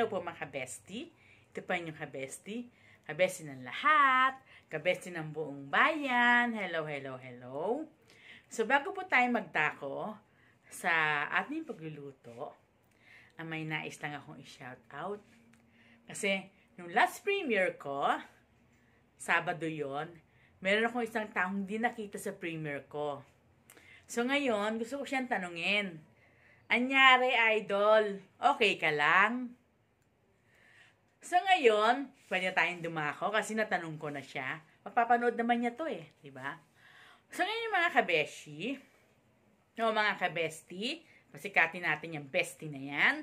Hello po mga kabesti. Ito pa yung kabesti. Kabesti ng lahat. Kabesti ng buong bayan. Hello, hello, hello. So bago po tayo magdako sa ating pagluluto, may nais lang akong i-shout out. Kasi nung last premiere ko, Sabado yon, meron akong isang taong hindi nakita sa premiere ko. So ngayon, gusto ko siyang tanungin. Anyari, idol, okay ka lang? So ngayon, pwede tayong dumako kasi natanong ko na siya. Mapapanood naman niya to diba? So ngayon mga kabeshi, mga kabesti, pasikatin natin yung bestie na yan.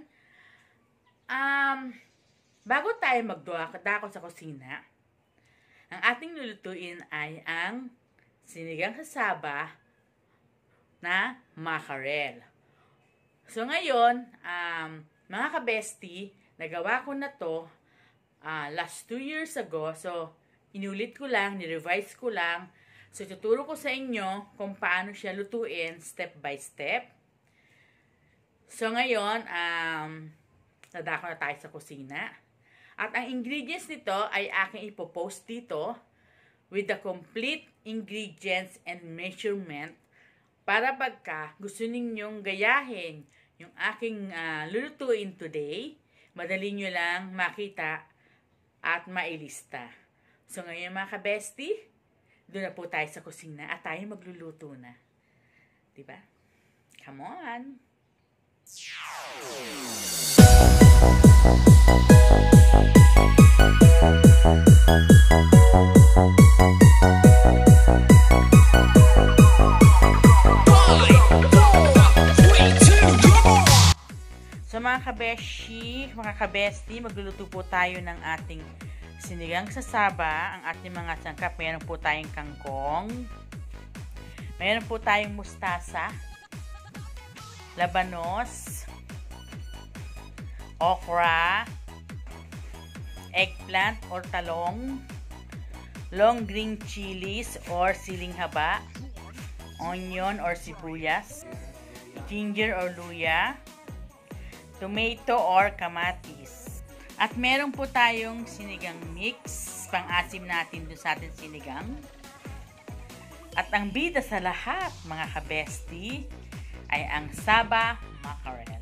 Bago tayo magdako sa kusina, ang ating lulutuin ay ang sinigang sa saba na mackerel. So ngayon, mga kabesti, nagawa ko na to last 2 years ago. So, inulit ko lang, ni-revise ko lang. So, tuturo ko sa inyo kung paano siya lutuin step by step. So, ngayon, nadako na tayo sa kusina. At ang ingredients nito ay aking ipopost dito with the complete ingredients and measurement para pagka gusto ninyong gayahin yung aking lulutuin today, madali nyo lang makita at mailista. So ngayon mga kabesti, doon na po tayo sa kusina at tayo magluluto na. Diba? Come on! So mga kabeshi, mga kabesti, magluluto po tayo ng ating sinigang sa saba. Ang ating mga sangkap, mayroon po tayong kangkong, mayroon po tayong mustasa, labanos, okra, eggplant or talong, long green chilies or siling haba, onion or sibuyas, ginger or luya, tomato or kamatis. At meron po tayong sinigang mix, pang-asim natin doon sa ating sinigang. At ang bida sa lahat, mga kabesti, ay ang saba mackerel.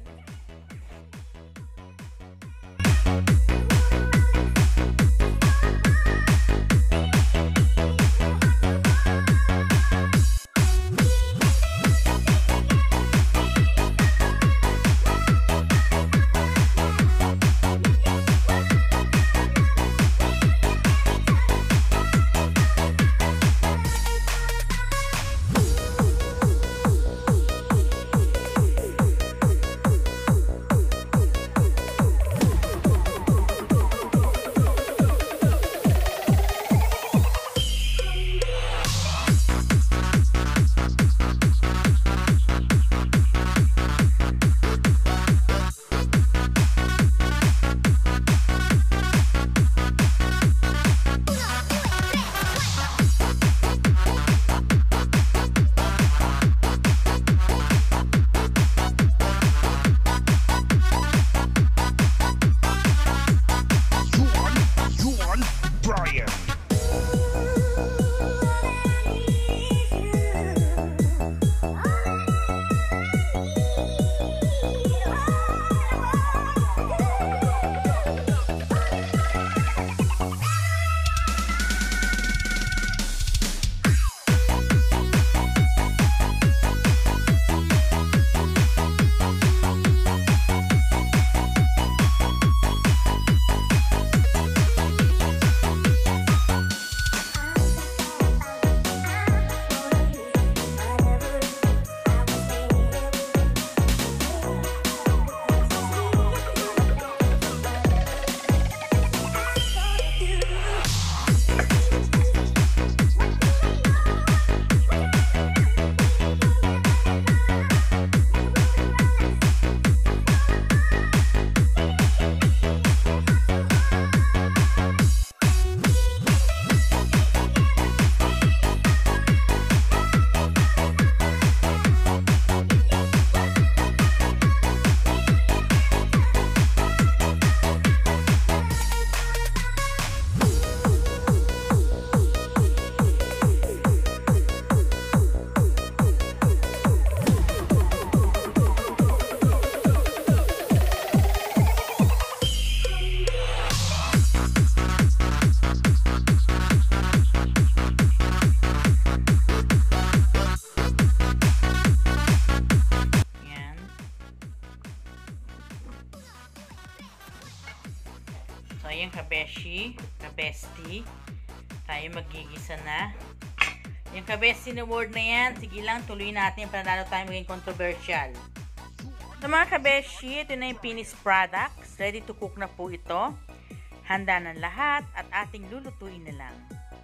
So, ayan kabeshi, kabesti. Tayo magigisa na. Yung kabesti na word na yan, sige lang, tuloy natin para lalo tayo maging controversial. So, mga kabeshi, ito na yung finished products. Ready to cook na po ito. Handa na lahat at ating lulutuin na lang.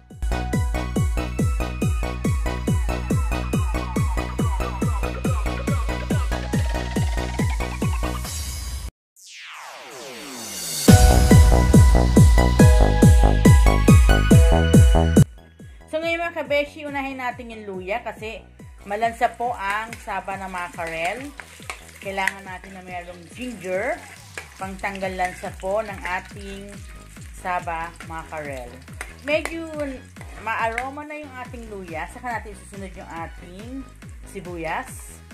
So ngayon mga kabeshi, unahin natin yung luya kasi malansa po ang saba ng mackerel. Kailangan natin na mayroong ginger pangtanggal lansa po ng ating saba mackerel. Medyo ma-aroma na yung ating luya. Saka natin susunod yung ating sibuyas.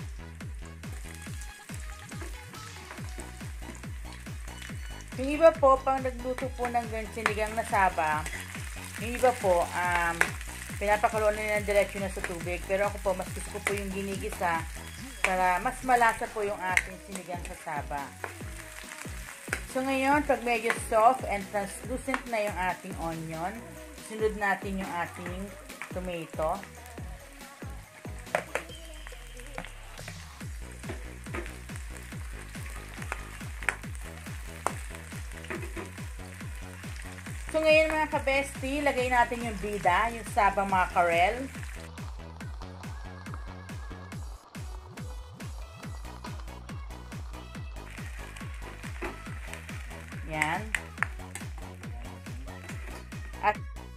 Yung iba po, pang nagluto po ng sinigang na saba, yung iba po, pinapakuluan na ng diretsyo na sa tubig. Pero ako po, mas gusto ko po yung ginigisa para mas malasa po yung ating sinigang sa saba. So ngayon, pag medyo soft and translucent na yung ating onion, sunod natin yung ating tomato. So ngayon mga kabesti, lagay natin yung bida, yung saba mackerel. Yan. At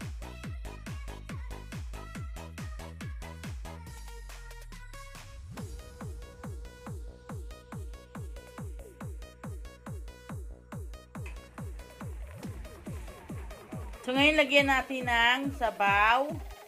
so ngayon lagyan natin ng sabaw.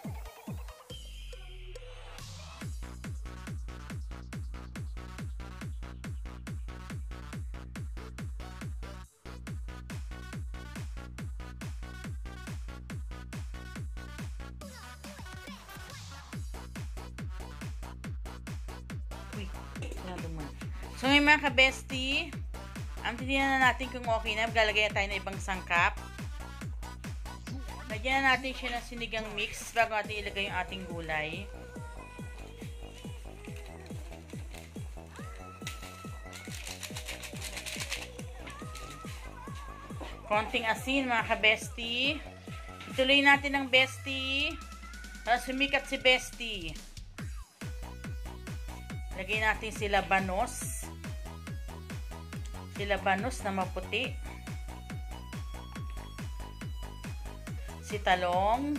So ngayon mga kabesti, ang titignan na natin kung okay na, maglalagay na tayo ng ibang sangkap. Lagyan na natin siya ng sinigang mix bago natin ilagay yung ating gulay. Konting asin mga kabesti. Ituloy natin ng besti para sumikat si besti. Lagay natin sila banos. Sila banos na maputi. Si talong.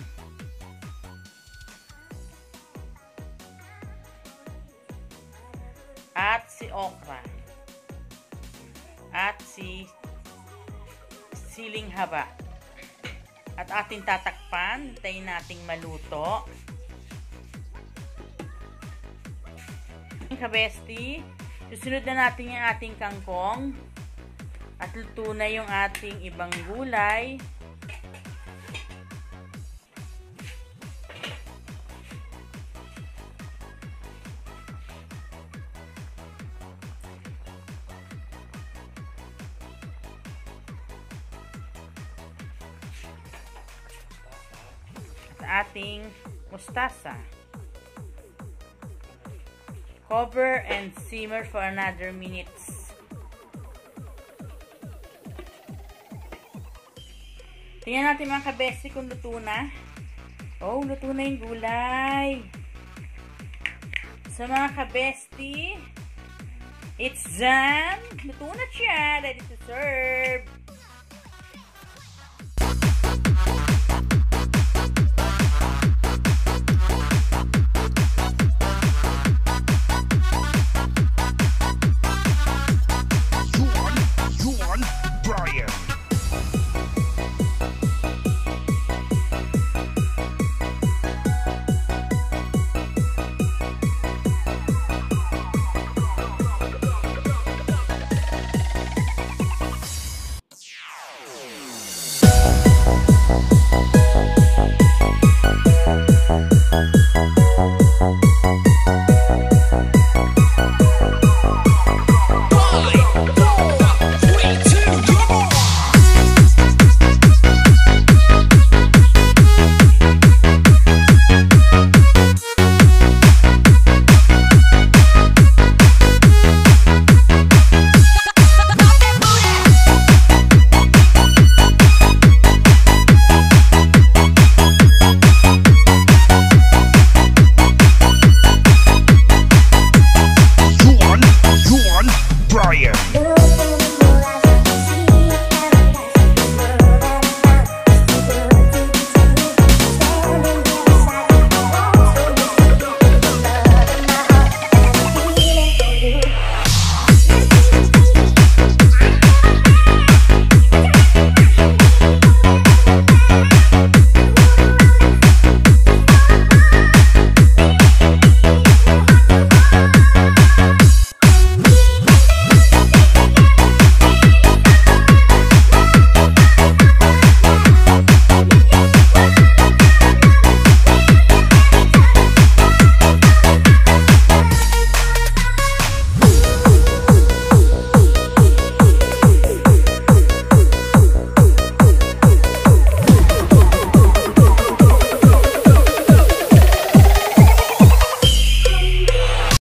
At si okra. At si siling haba. At ating tatakpan. Hintayin nating maluto. Kabesti, susunod na natin yung ating kangkong at luto na yung ating ibang gulay. At ating mustasa. Cover and simmer for another minutes. Tingnan natin mga kabesti kung luto na. Oh, luto na yung gulay. So mga kabesti, it's done. Luto na siya. Ready to serve.